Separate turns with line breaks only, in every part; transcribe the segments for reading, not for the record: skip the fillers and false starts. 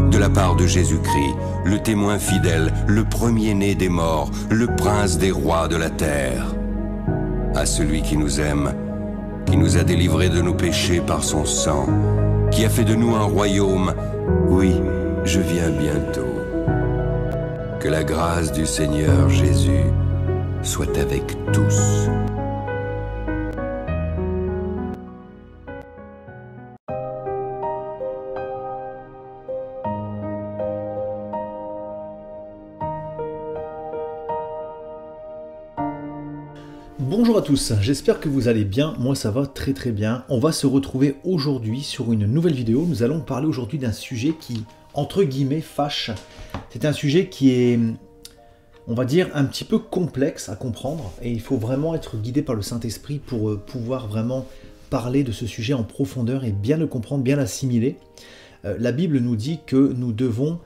de la part de Jésus-Christ, le témoin fidèle, le premier-né des morts, le prince des rois de la terre. À celui qui nous aime, qui nous a délivrés de nos péchés par son sang, qui a fait de nous un royaume, oui, je viens bientôt. Que la grâce du Seigneur Jésus soit avec tous.
Bonjour à tous, j'espère que vous allez bien, moi ça va très très bien. On va se retrouver aujourd'hui sur une nouvelle vidéo. Nous allons parler aujourd'hui d'un sujet qui, entre guillemets, fâche. C'est un sujet qui est, on va dire, un petit peu complexe à comprendre et il faut vraiment être guidé par le Saint-Esprit pour pouvoir vraiment parler de ce sujet en profondeur et bien le comprendre, bien l'assimiler. La Bible nous dit que nous devons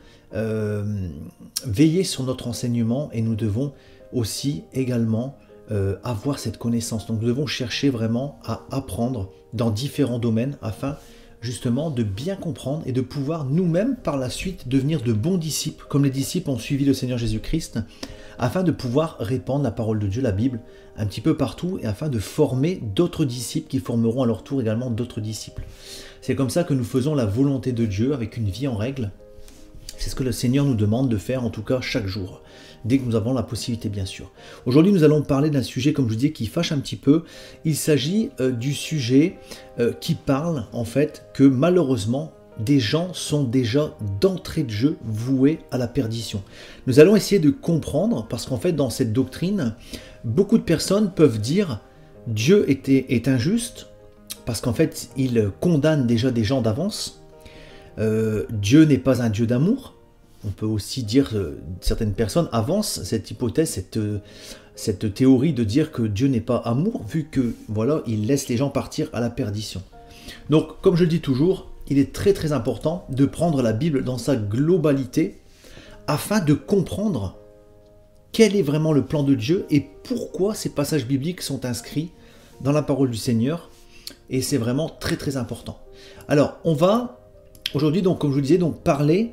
veiller sur notre enseignement et nous devons aussi également avoir cette connaissance. Donc nous devons chercher vraiment à apprendre dans différents domaines afin justement de bien comprendre et de pouvoir nous-mêmes par la suite devenir de bons disciples, comme les disciples ont suivi le Seigneur Jésus-Christ, afin de pouvoir répandre la parole de Dieu, la Bible, un petit peu partout et afin de former d'autres disciples qui formeront à leur tour également d'autres disciples. C'est comme ça que nous faisons la volonté de Dieu avec une vie en règle. C'est ce que le Seigneur nous demande de faire en tout cas chaque jour, dès que nous avons la possibilité bien sûr. Aujourd'hui nous allons parler d'un sujet comme je vous disais qui fâche un petit peu. Il s'agit du sujet qui parle en fait que malheureusement des gens sont déjà d'entrée de jeu voués à la perdition. Nous allons essayer de comprendre parce qu'en fait dans cette doctrine, beaucoup de personnes peuvent dire Dieu est injuste parce qu'en fait il condamne déjà des gens d'avance. Dieu n'est pas un Dieu d'amour. On peut aussi dire, certaines personnes avancent cette hypothèse, cette théorie de dire que Dieu n'est pas amour, vu que voilà, il laisse les gens partir à la perdition. Donc, comme je le dis toujours, il est très très important de prendre la Bible dans sa globalité, afin de comprendre quel est vraiment le plan de Dieu et pourquoi ces passages bibliques sont inscrits dans la parole du Seigneur. Et c'est vraiment très très important. Alors, on va aujourd'hui, donc, comme je vous disais, donc, parler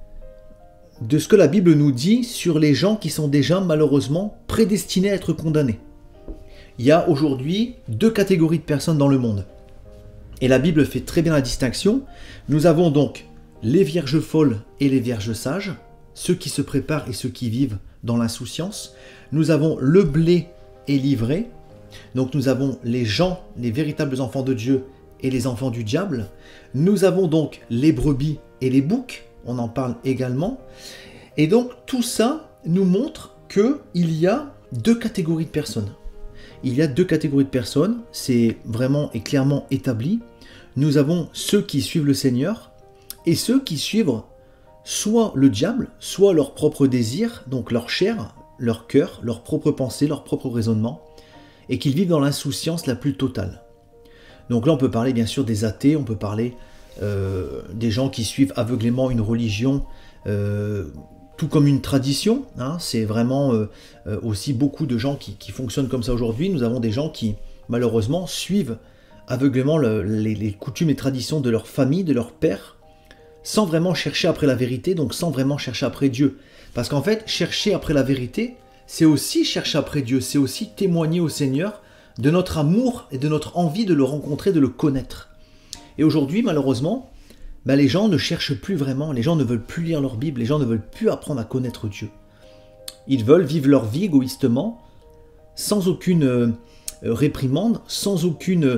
de ce que la Bible nous dit sur les gens qui sont déjà malheureusement prédestinés à être condamnés. Il y a aujourd'hui deux catégories de personnes dans le monde. Et la Bible fait très bien la distinction. Nous avons donc les vierges folles et les vierges sages, ceux qui se préparent et ceux qui vivent dans l'insouciance. Nous avons le blé et l'ivraie. Donc nous avons les gens, les véritables enfants de Dieu et les enfants du diable. Nous avons donc les brebis et les boucs, on en parle également. Et donc tout ça nous montre qu'il y a deux catégories de personnes. Il y a deux catégories de personnes, c'est vraiment et clairement établi. Nous avons ceux qui suivent le Seigneur et ceux qui suivent soit le diable, soit leur propre désir, donc leur chair, leur cœur, leur propre pensée, leur propre raisonnement, et qu'ils vivent dans l'insouciance la plus totale. Donc là, on peut parler bien sûr des athées, on peut parler des gens qui suivent aveuglément une religion, tout comme une tradition. Hein, c'est vraiment aussi beaucoup de gens qui fonctionnent comme ça aujourd'hui. Nous avons des gens qui, malheureusement, suivent aveuglément les coutumes et traditions de leur famille, de leur père, sans vraiment chercher après la vérité, donc sans vraiment chercher après Dieu. Parce qu'en fait, chercher après la vérité, c'est aussi chercher après Dieu, c'est aussi témoigner au Seigneur de notre amour et de notre envie de le rencontrer, de le connaître. Et aujourd'hui, malheureusement, les gens ne cherchent plus vraiment, les gens ne veulent plus lire leur Bible, les gens ne veulent plus apprendre à connaître Dieu. Ils veulent vivre leur vie égoïstement, sans aucune réprimande, sans aucune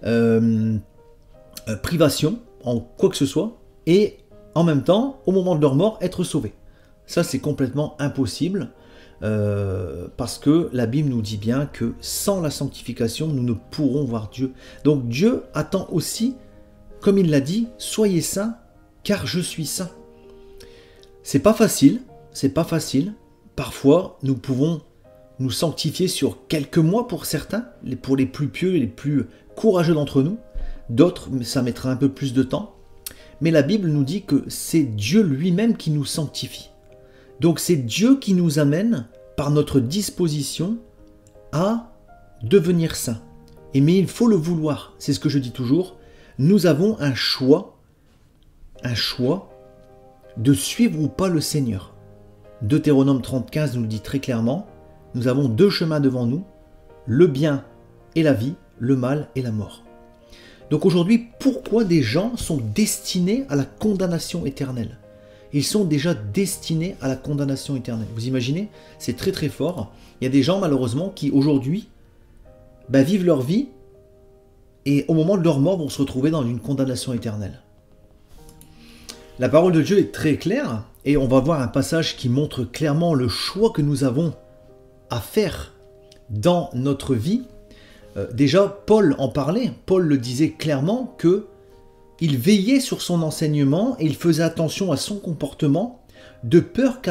privation en quoi que ce soit, et en même temps, au moment de leur mort, être sauvés. Ça, c'est complètement impossible. Parce que la Bible nous dit bien que sans la sanctification, nous ne pourrons voir Dieu. Donc Dieu attend aussi, comme il l'a dit, soyez saints, car je suis saint. C'est pas facile, c'est pas facile. Parfois, nous pouvons nous sanctifier sur quelques mois pour certains, pour les plus pieux et les plus courageux d'entre nous. D'autres, ça mettra un peu plus de temps. Mais la Bible nous dit que c'est Dieu lui-même qui nous sanctifie. Donc c'est Dieu qui nous amène par notre disposition à devenir saints. Mais il faut le vouloir. C'est ce que je dis toujours. Nous avons un choix de suivre ou pas le Seigneur. Deutéronome 30,15 nous le dit très clairement, nous avons deux chemins devant nous, le bien et la vie, le mal et la mort. Donc aujourd'hui, pourquoi des gens sont destinés à la condamnation éternelle? Ils sont déjà destinés à la condamnation éternelle. Vous imaginez? C'est très très fort. Il y a des gens malheureusement qui aujourd'hui vivent leur vie et au moment de leur mort vont se retrouver dans une condamnation éternelle. La parole de Dieu est très claire et on va voir un passage qui montre clairement le choix que nous avons à faire dans notre vie. Déjà, Paul en parlait. Paul le disait clairement que il veillait sur son enseignement et il faisait attention à son comportement de peur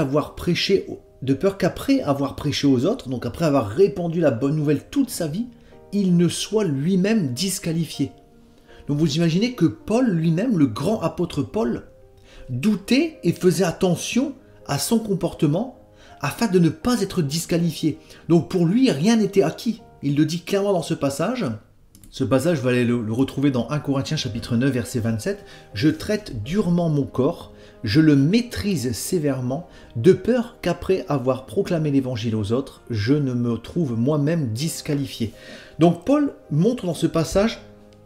qu'après avoir prêché aux autres, donc après avoir répandu la bonne nouvelle toute sa vie, il ne soit lui-même disqualifié. Donc vous imaginez que Paul lui-même, le grand apôtre Paul, doutait et faisait attention à son comportement afin de ne pas être disqualifié. Donc pour lui, rien n'était acquis. Il le dit clairement dans ce passage. Ce passage, vous allez le retrouver dans 1 Corinthiens chapitre 9, verset 27. « Je traite durement mon corps, je le maîtrise sévèrement, de peur qu'après avoir proclamé l'évangile aux autres, je ne me trouve moi-même disqualifié. » Donc Paul montre dans ce passage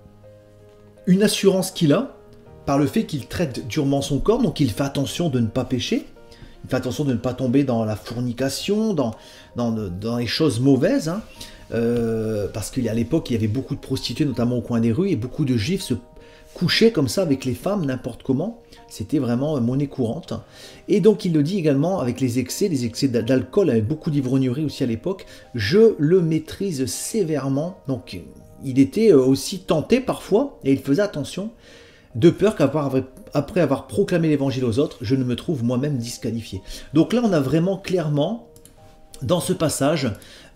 une assurance qu'il a par le fait qu'il traite durement son corps, donc il fait attention de ne pas pécher, il fait attention de ne pas tomber dans la fornication, dans les choses mauvaises, hein. Parce qu'à l'époque, il y avait beaucoup de prostituées, notamment au coin des rues, et beaucoup de juifs se couchaient comme ça avec les femmes, n'importe comment. C'était vraiment monnaie courante. Et donc, il le dit également avec les excès d'alcool, avec beaucoup d'ivrognerie aussi à l'époque. Je le maîtrise sévèrement. Donc, il était aussi tenté parfois, et il faisait attention, de peur qu'après avoir proclamé l'évangile aux autres, je ne me trouve moi-même disqualifié. Donc là, on a vraiment clairement, dans ce passage,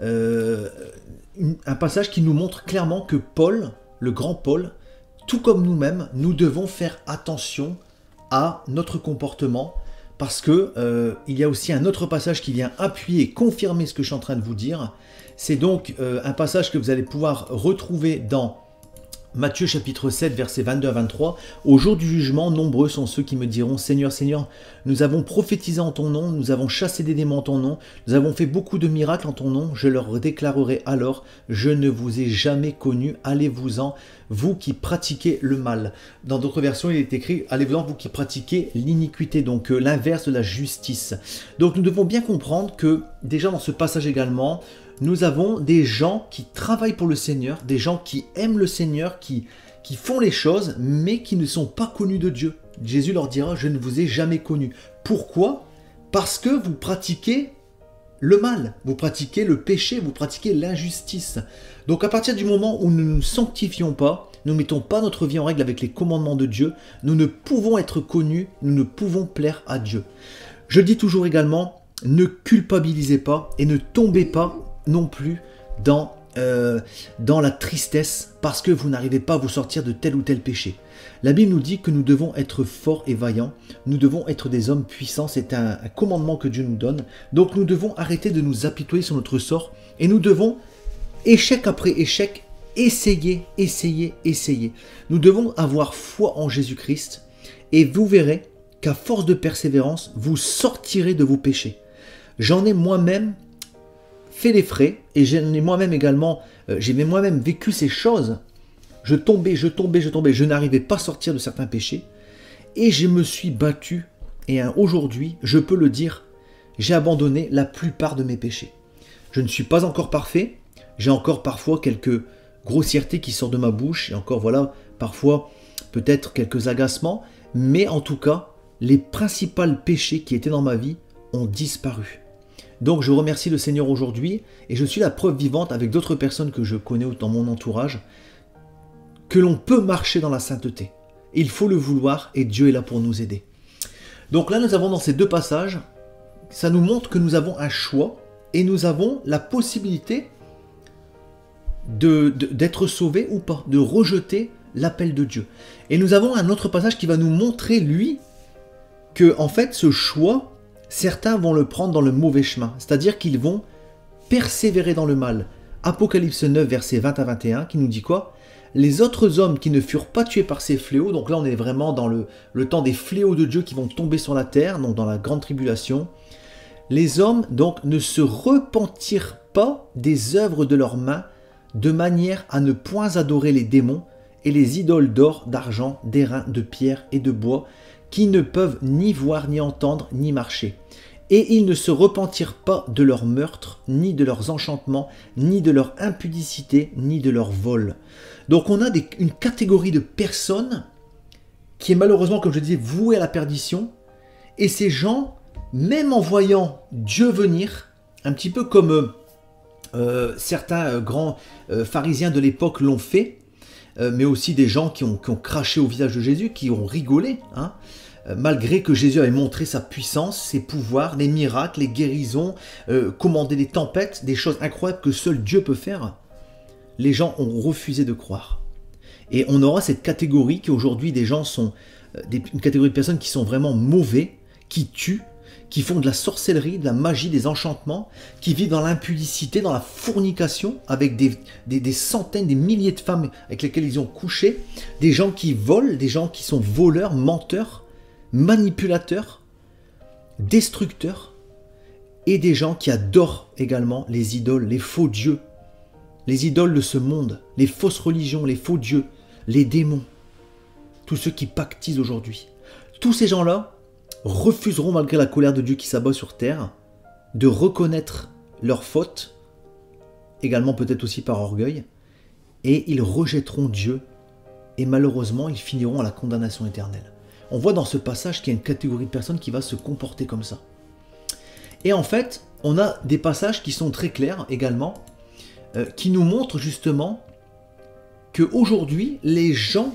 un passage qui nous montre clairement que Paul, le grand Paul, tout comme nous-mêmes, nous devons faire attention à notre comportement parce que il y a aussi un autre passage qui vient appuyer et confirmer ce que je suis en train de vous dire. C'est donc un passage que vous allez pouvoir retrouver dans Matthieu chapitre 7, versets 22 à 23. « Au jour du jugement, nombreux sont ceux qui me diront, Seigneur, Seigneur, nous avons prophétisé en ton nom, nous avons chassé des démons en ton nom, nous avons fait beaucoup de miracles en ton nom. Je leur déclarerai alors, je ne vous ai jamais connu, allez-vous-en, vous qui pratiquez le mal. » Dans d'autres versions, il est écrit, allez-vous-en, vous qui pratiquez l'iniquité, donc l'inverse de la justice. Donc nous devons bien comprendre que, déjà dans ce passage également, nous avons des gens qui travaillent pour le Seigneur, des gens qui aiment le Seigneur, qui font les choses, mais qui ne sont pas connus de Dieu. Jésus leur dira, je ne vous ai jamais connus. Pourquoi? Parce que vous pratiquez le mal, vous pratiquez le péché, vous pratiquez l'injustice. Donc à partir du moment où nous ne nous sanctifions pas, nous ne mettons pas notre vie en règle avec les commandements de Dieu, nous ne pouvons être connus, nous ne pouvons plaire à Dieu. Je dis toujours également, ne culpabilisez pas et ne tombez pas non plus dans la tristesse parce que vous n'arrivez pas à vous sortir de tel ou tel péché. La Bible nous dit que nous devons être forts et vaillants, nous devons être des hommes puissants, c'est un commandement que Dieu nous donne. Donc nous devons arrêter de nous apitoyer sur notre sort et nous devons, échec après échec, essayer. Nous devons avoir foi en Jésus-Christ et vous verrez qu'à force de persévérance, vous sortirez de vos péchés. J'en ai moi-même fait les frais et j'ai moi-même également, j'ai moi-même vécu ces choses. Je tombais, je n'arrivais pas à sortir de certains péchés et je me suis battu et aujourd'hui, je peux le dire, j'ai abandonné la plupart de mes péchés. Je ne suis pas encore parfait, j'ai encore parfois quelques grossièretés qui sortent de ma bouche et encore voilà, parfois peut-être quelques agacements, mais en tout cas, les principaux péchés qui étaient dans ma vie ont disparu. Donc je remercie le Seigneur aujourd'hui et je suis la preuve vivante avec d'autres personnes que je connais dans mon entourage que l'on peut marcher dans la sainteté. Il faut le vouloir et Dieu est là pour nous aider. Donc là nous avons dans ces deux passages, ça nous montre que nous avons un choix et nous avons la possibilité d'être sauvés ou pas, de rejeter l'appel de Dieu. Et nous avons un autre passage qui va nous montrer lui que en fait ce choix, certains vont le prendre dans le mauvais chemin, c'est-à-dire qu'ils vont persévérer dans le mal. Apocalypse 9, versets 20 à 21, qui nous dit quoi? Les autres hommes qui ne furent pas tués par ces fléaux, donc là on est vraiment dans le temps des fléaux de Dieu qui vont tomber sur la terre, donc dans la grande tribulation. Les hommes donc ne se repentirent pas des œuvres de leurs mains, de manière à ne point adorer les démons et les idoles d'or, d'argent, d'airain, de pierre et de bois, qui ne peuvent ni voir, ni entendre, ni marcher. Et ils ne se repentirent pas de leurs meurtres, ni de leurs enchantements, ni de leur impudicité, ni de leur vol. Donc on a une catégorie de personnes qui est malheureusement, comme je disais, vouée à la perdition. Et ces gens, même en voyant Dieu venir, un petit peu comme certains grands pharisiens de l'époque l'ont fait, mais aussi des gens qui ont craché au visage de Jésus, qui ont rigolé, hein, malgré que Jésus avait montré sa puissance, ses pouvoirs, les miracles, les guérisons, commander des tempêtes, des choses incroyables que seul Dieu peut faire. Les gens ont refusé de croire. Et on aura cette catégorie qui aujourd'hui des gens sont, une catégorie de personnes qui sont vraiment mauvais, qui tuent, qui font de la sorcellerie, de la magie, des enchantements, qui vivent dans l'impudicité, dans la fornication, avec des centaines, des milliers de femmes avec lesquelles ils ont couché, des gens qui volent, des gens qui sont voleurs, menteurs, manipulateurs, destructeurs, et des gens qui adorent également les idoles, les faux dieux, les idoles de ce monde, les fausses religions, les faux dieux, les démons, tous ceux qui pactisent aujourd'hui. Tous ces gens-là refuseront, malgré la colère de Dieu qui s'abat sur terre, de reconnaître leurs fautes, également peut-être aussi par orgueil, et ils rejetteront Dieu, et malheureusement, ils finiront à la condamnation éternelle. On voit dans ce passage qu'il y a une catégorie de personnes qui va se comporter comme ça. Et en fait, on a des passages qui sont très clairs également, qui nous montrent justement qu'aujourd'hui, les gens,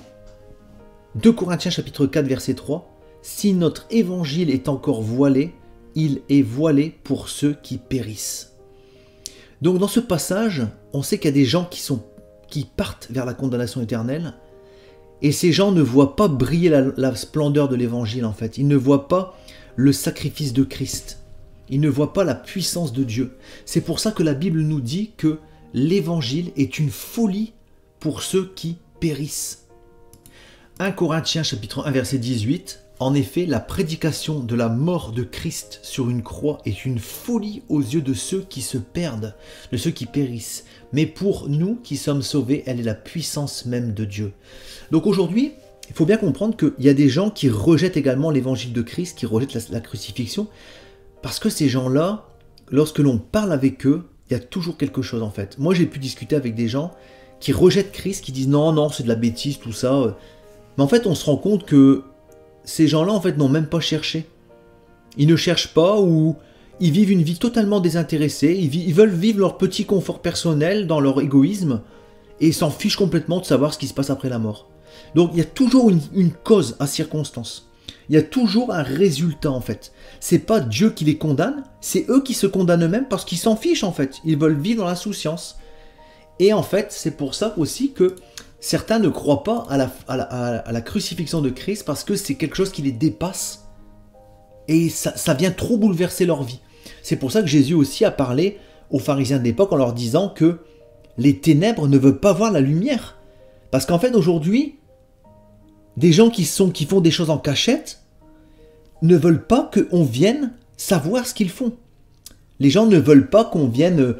2 Corinthiens chapitre 4 verset 3, si notre évangile est encore voilé, il est voilé pour ceux qui périssent. Donc dans ce passage, on sait qu'il y a des gens qui partent vers la condamnation éternelle, et ces gens ne voient pas briller la splendeur de l'évangile en fait. Ils ne voient pas le sacrifice de Christ. Ils ne voient pas la puissance de Dieu. C'est pour ça que la Bible nous dit que l'évangile est une folie pour ceux qui périssent. 1 Corinthiens chapitre 1 verset 18. En effet, la prédication de la mort de Christ sur une croix est une folie aux yeux de ceux qui se perdent, de ceux qui périssent. Mais pour nous qui sommes sauvés, elle est la puissance même de Dieu. Donc aujourd'hui, il faut bien comprendre qu'il y a des gens qui rejettent également l'évangile de Christ, qui rejettent la crucifixion, parce que ces gens-là, lorsque l'on parle avec eux, il y a toujours quelque chose en fait. Moi j'ai pu discuter avec des gens qui rejettent Christ, qui disent non, c'est de la bêtise, tout ça. Mais en fait on se rend compte que ces gens-là en fait n'ont même pas cherché. Ils ne cherchent pas, ou ils vivent une vie totalement désintéressée, ils veulent vivre leur petit confort personnel dans leur égoïsme, et ils s'en fichent complètement de savoir ce qui se passe après la mort. Donc il y a toujours une cause à circonstance. Il y a toujours un résultat en fait. C'est pas Dieu qui les condamne, c'est eux qui se condamnent eux-mêmes parce qu'ils s'en fichent en fait. Ils veulent vivre dans l'insouciance. Et en fait, c'est pour ça aussi que certains ne croient pas à la crucifixion de Christ, parce que c'est quelque chose qui les dépasse et ça vient trop bouleverser leur vie. C'est pour ça que Jésus aussi a parlé aux pharisiens de l'époque en leur disant que les ténèbres ne veulent pas voir la lumière. Parce qu'en fait aujourd'hui, des gens qui font des choses en cachette ne veulent pas qu'on vienne savoir ce qu'ils font. Les gens ne veulent pas qu'on vienne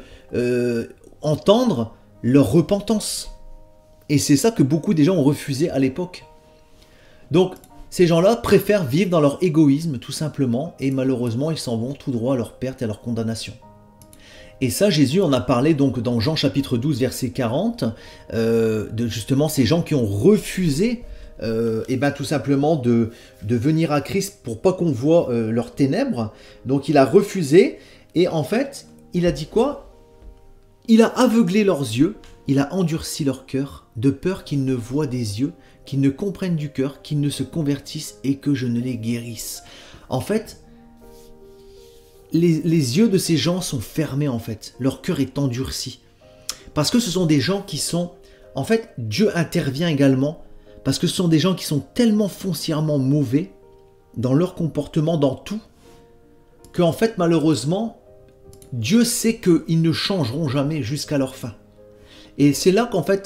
entendre leur repentance. Et c'est ça que beaucoup des gens ont refusé à l'époque. Donc ces gens-là préfèrent vivre dans leur égoïsme tout simplement, et malheureusement ils s'en vont tout droit à leur perte et à leur condamnation. Et ça, Jésus en a parlé donc dans Jean chapitre 12 verset 40, de justement ces gens qui ont refusé tout simplement de venir à Christ pour pas qu'on voit leurs ténèbres. Donc il a refusé, et en fait il a dit quoi? Il a aveuglé leurs yeux, il a endurci leur cœur, de peur qu'ils ne voient des yeux, qu'ils ne comprennent du cœur, qu'ils ne se convertissent et que je ne les guérisse. En fait, les yeux de ces gens sont fermés en fait, leur cœur est endurci. Parce que ce sont des gens qui sont... En fait, Dieu intervient également, parce que ce sont des gens qui sont tellement foncièrement mauvais dans leur comportement, dans tout, qu'en fait, malheureusement, Dieu sait qu'ils ne changeront jamais jusqu'à leur fin. Et c'est là qu'en fait,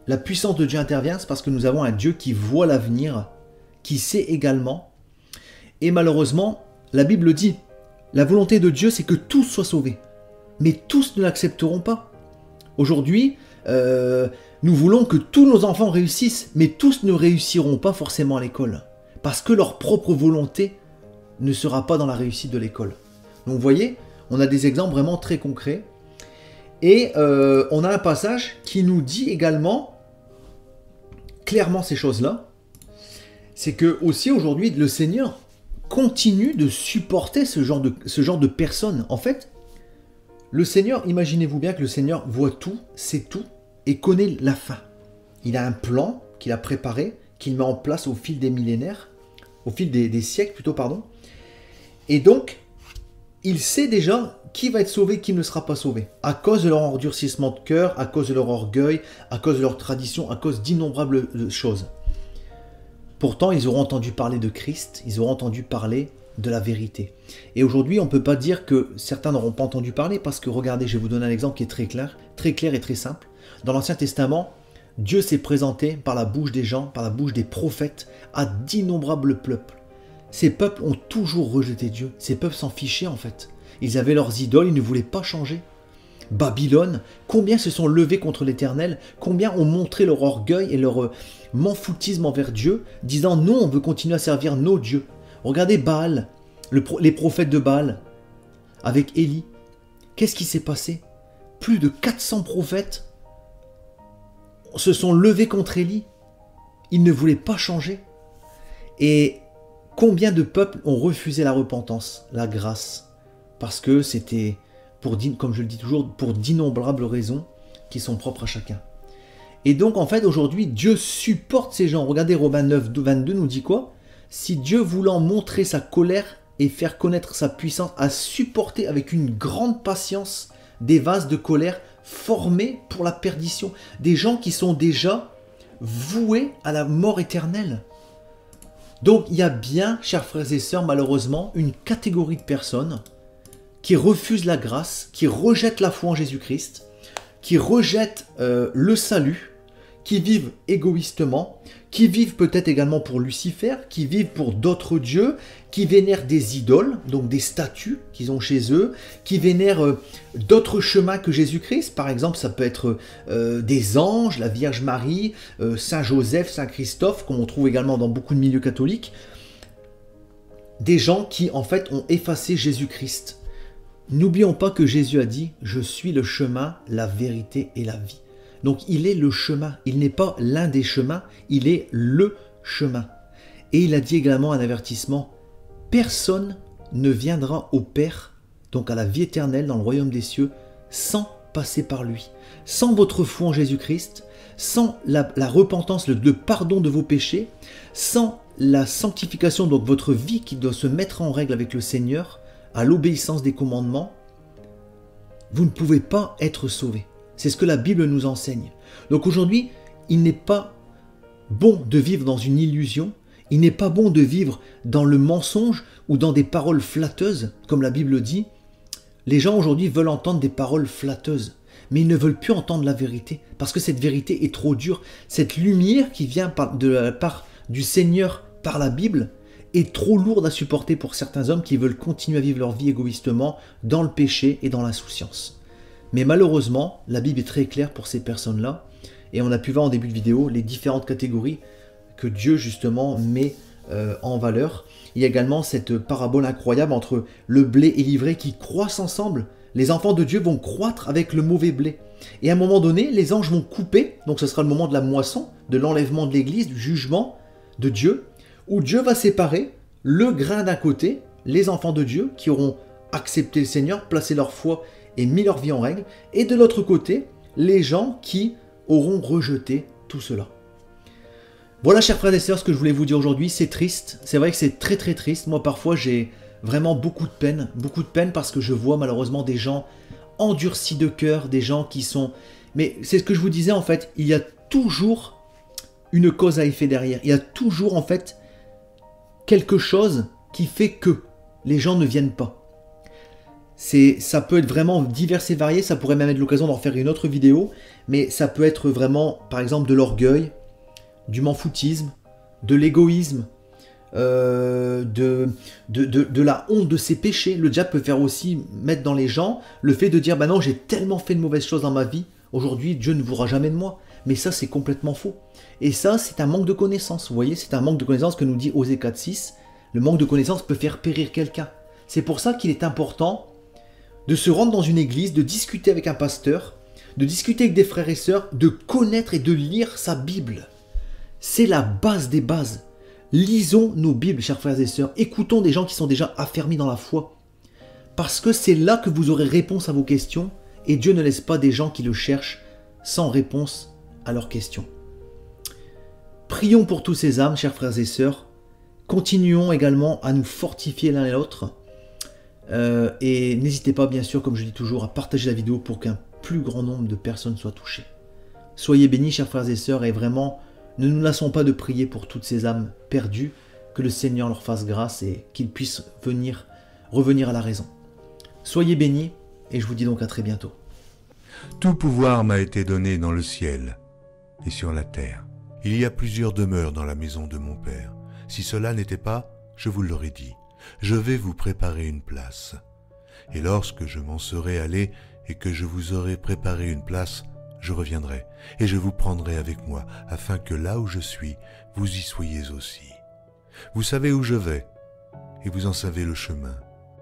la puissance de Dieu intervient, c'est parce que nous avons un Dieu qui voit l'avenir, qui sait également. Et malheureusement, la Bible dit, la volonté de Dieu, c'est que tous soient sauvés. Mais tous ne l'accepteront pas. Aujourd'hui, nous voulons que tous nos enfants réussissent, mais tous ne réussiront pas forcément à l'école. Parce que leur propre volonté ne sera pas dans la réussite de l'école. Donc vous voyez, on a des exemples vraiment très concrets. Et on a un passage qui nous dit également clairement ces choses-là. C'est que aussi aujourd'hui, le Seigneur continue de supporter ce genre de personnes. En fait, le Seigneur, imaginez-vous bien que le Seigneur voit tout, sait tout et connaît la fin. Il a un plan qu'il a préparé, qu'il met en place au fil des millénaires, au fil des siècles plutôt, pardon. Et donc, il sait déjà qui va être sauvé, qui ne sera pas sauvé. À cause de leur endurcissement de cœur, à cause de leur orgueil, à cause de leur tradition, à cause d'innombrables choses. Pourtant, ils auront entendu parler de Christ, ils auront entendu parler de la vérité. Et aujourd'hui, on ne peut pas dire que certains n'auront pas entendu parler, parce que regardez, je vais vous donner un exemple qui est très clair et très simple. Dans l'Ancien Testament, Dieu s'est présenté par la bouche des gens, par la bouche des prophètes, à d'innombrables peuples. Ces peuples ont toujours rejeté Dieu. Ces peuples s'en fichaient en fait. Ils avaient leurs idoles, ils ne voulaient pas changer. Babylone, combien se sont levés contre l'Éternel, combien ont montré leur orgueil et leur m'enfoutisme envers Dieu, disant non, on veut continuer à servir nos dieux. Regardez Baal, les prophètes de Baal, avec Élie. Qu'est-ce qui s'est passé? Plus de 400 prophètes se sont levés contre Élie. Ils ne voulaient pas changer. Et combien de peuples ont refusé la repentance, la grâce? Parce que c'était, comme je le dis toujours, pour d'innombrables raisons qui sont propres à chacun. Et donc en fait aujourd'hui Dieu supporte ces gens. Regardez Romains 9, 22 nous dit quoi? Si Dieu voulant montrer sa colère et faire connaître sa puissance, a supporté avec une grande patience des vases de colère formés pour la perdition. Des gens qui sont déjà voués à la mort éternelle. Donc il y a bien, chers frères et sœurs, malheureusement, une catégorie de personnes qui refusent la grâce, qui rejettent la foi en Jésus-Christ, qui rejettent le salut, qui vivent égoïstement, qui vivent peut-être également pour Lucifer, qui vivent pour d'autres dieux, qui vénèrent des idoles, donc des statues qu'ils ont chez eux, qui vénèrent d'autres chemins que Jésus-Christ. Par exemple, ça peut être des anges, la Vierge Marie, Saint Joseph, Saint Christophe, comme on trouve également dans beaucoup de milieux catholiques. Des gens qui, en fait, ont effacé Jésus-Christ. N'oublions pas que Jésus a dit « Je suis le chemin, la vérité et la vie ». Donc il est le chemin, il n'est pas l'un des chemins, il est le chemin. Et il a dit également un avertissement, personne ne viendra au Père, donc à la vie éternelle dans le royaume des cieux, sans passer par lui. Sans votre foi en Jésus-Christ, sans la repentance, le pardon de vos péchés, sans la sanctification, donc votre vie qui doit se mettre en règle avec le Seigneur, à l'obéissance des commandements, vous ne pouvez pas être sauvé. C'est ce que la Bible nous enseigne. Donc aujourd'hui, il n'est pas bon de vivre dans une illusion, il n'est pas bon de vivre dans le mensonge ou dans des paroles flatteuses, comme la Bible dit. Les gens aujourd'hui veulent entendre des paroles flatteuses, mais ils ne veulent plus entendre la vérité, parce que cette vérité est trop dure. Cette lumière qui vient de la part du Seigneur par la Bible est trop lourde à supporter pour certains hommes qui veulent continuer à vivre leur vie égoïstement dans le péché et dans l'insouciance. Mais malheureusement, la Bible est très claire pour ces personnes-là, et on a pu voir en début de vidéo les différentes catégories que Dieu justement met en valeur. Il y a également cette parabole incroyable entre le blé et l'ivraie qui croissent ensemble. Les enfants de Dieu vont croître avec le mauvais blé. Et à un moment donné, les anges vont couper, donc ce sera le moment de la moisson, de l'enlèvement de l'Église, du jugement de Dieu, où Dieu va séparer le grain d'un côté, les enfants de Dieu qui auront accepté le Seigneur, placé leur foi et mis leur vie en règle, et de l'autre côté, les gens qui auront rejeté tout cela. Voilà, chers frères et sœurs, ce que je voulais vous dire aujourd'hui. C'est triste, c'est vrai que c'est très très triste. Moi, parfois, j'ai vraiment beaucoup de peine parce que je vois malheureusement des gens endurcis de cœur, des gens qui sont... Mais c'est ce que je vous disais, en fait, il y a toujours une cause à effet derrière. Il y a toujours, en fait, quelque chose qui fait que les gens ne viennent pas. Ça peut être vraiment divers et varié, ça pourrait même être l'occasion d'en faire une autre vidéo, mais ça peut être vraiment, par exemple, de l'orgueil, du m'en-foutisme, de l'égoïsme, de la honte de ses péchés. Le diable peut faire aussi mettre dans les gens le fait de dire, bah non, j'ai tellement fait de mauvaises choses dans ma vie, aujourd'hui Dieu ne voudra jamais de moi. Mais ça, c'est complètement faux. Et ça, c'est un manque de connaissance. Vous voyez, c'est un manque de connaissance que nous dit Osée 4.6. Le manque de connaissance peut faire périr quelqu'un. C'est pour ça qu'il est important de se rendre dans une église, de discuter avec un pasteur, de discuter avec des frères et sœurs, de connaître et de lire sa Bible. C'est la base des bases. Lisons nos Bibles, chers frères et sœurs. Écoutons des gens qui sont déjà affermis dans la foi. Parce que c'est là que vous aurez réponse à vos questions, et Dieu ne laisse pas des gens qui le cherchent sans réponse à leurs questions. Prions pour tous ces âmes, chers frères et sœurs. Continuons également à nous fortifier l'un et l'autre. Et n'hésitez pas, bien sûr, comme je dis toujours, à partager la vidéo pour qu'un plus grand nombre de personnes soient touchées. Soyez bénis, chers frères et sœurs, et vraiment, ne nous lassons pas de prier pour toutes ces âmes perdues, que le Seigneur leur fasse grâce et qu'ils puissent revenir à la raison. Soyez bénis, et je vous dis donc à très bientôt.
Tout pouvoir m'a été donné dans le ciel et sur la terre. Il y a plusieurs demeures dans la maison de mon Père. Si cela n'était pas, je vous l'aurais dit. Je vais vous préparer une place. Et lorsque je m'en serai allé et que je vous aurai préparé une place, je reviendrai et je vous prendrai avec moi, afin que là où je suis, vous y soyez aussi. Vous savez où je vais, et vous en savez le chemin.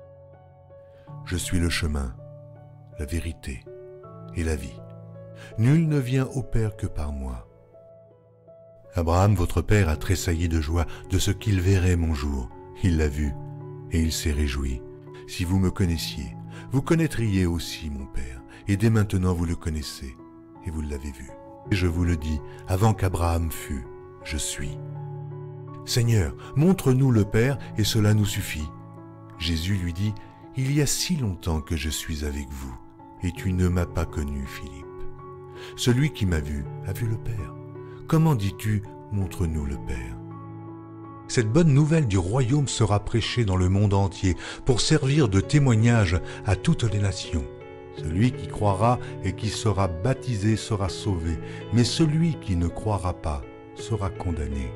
Je suis le chemin, la vérité et la vie. Nul ne vient au Père que par moi. Abraham, votre père, a tressailli de joie de ce qu'il verrait mon jour. Il l'a vu, et il s'est réjoui. Si vous me connaissiez, vous connaîtriez aussi mon Père, et dès maintenant vous le connaissez, et vous l'avez vu. Et je vous le dis, avant qu'Abraham fût, je suis. Seigneur, montre-nous le Père, et cela nous suffit. Jésus lui dit, il y a si longtemps que je suis avec vous, et tu ne m'as pas connu, Philippe. Celui qui m'a vu a vu le Père. Comment dis-tu, montre-nous le Père? Cette bonne nouvelle du royaume sera prêchée dans le monde entier pour servir de témoignage à toutes les nations. Celui qui croira et qui sera baptisé sera sauvé, mais celui qui ne croira pas sera condamné.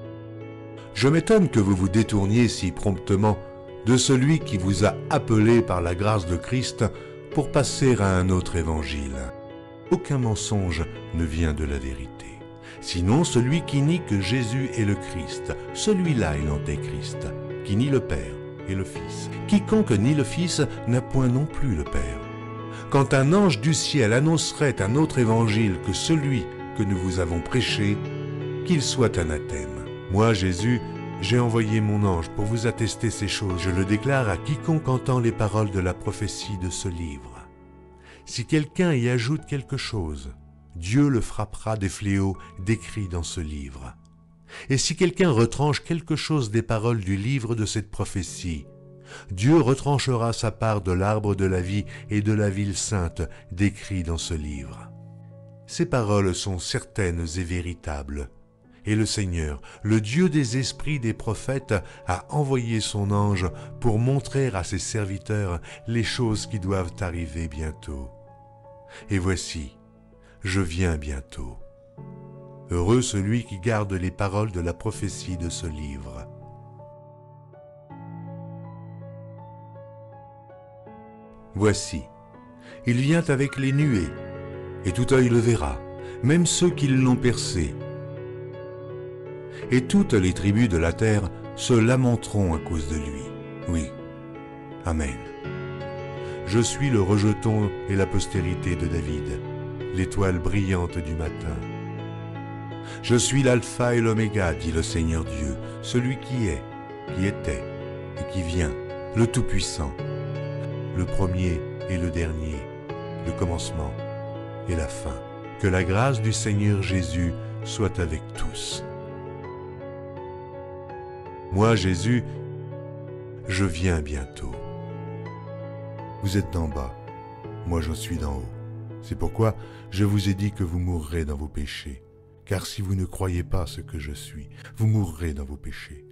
Je m'étonne que vous vous détourniez si promptement de celui qui vous a appelé par la grâce de Christ pour passer à un autre évangile. Aucun mensonge ne vient de la vérité. Sinon celui qui nie que Jésus est le Christ, celui-là est l'antéchrist, qui nie le Père et le Fils. Quiconque nie le Fils n'a point non plus le Père. Quand un ange du ciel annoncerait un autre évangile que celui que nous vous avons prêché, qu'il soit anathème. Moi, Jésus, j'ai envoyé mon ange pour vous attester ces choses. Je le déclare à quiconque entend les paroles de la prophétie de ce livre. Si quelqu'un y ajoute quelque chose, Dieu le frappera des fléaux décrits dans ce livre. Et si quelqu'un retranche quelque chose des paroles du livre de cette prophétie, Dieu retranchera sa part de l'arbre de la vie et de la ville sainte décrits dans ce livre. Ces paroles sont certaines et véritables. Et le Seigneur, le Dieu des esprits des prophètes, a envoyé son ange pour montrer à ses serviteurs les choses qui doivent arriver bientôt. Et voici, je viens bientôt. Heureux celui qui garde les paroles de la prophétie de ce livre. Voici, il vient avec les nuées, et tout œil le verra, même ceux qui l'ont percé. Et toutes les tribus de la terre se lamenteront à cause de lui. Oui, Amen. Je suis le rejeton et la postérité de David, l'étoile brillante du matin. Je suis l'alpha et l'oméga, dit le Seigneur Dieu, celui qui est, qui était et qui vient, le Tout-Puissant, le premier et le dernier, le commencement et la fin. Que la grâce du Seigneur Jésus soit avec tous. Moi, Jésus, je viens bientôt. Vous êtes d'en bas, moi je suis d'en haut. C'est pourquoi je vous ai dit que vous mourrez dans vos péchés. Car si vous ne croyez pas ce que je suis, vous mourrez dans vos péchés.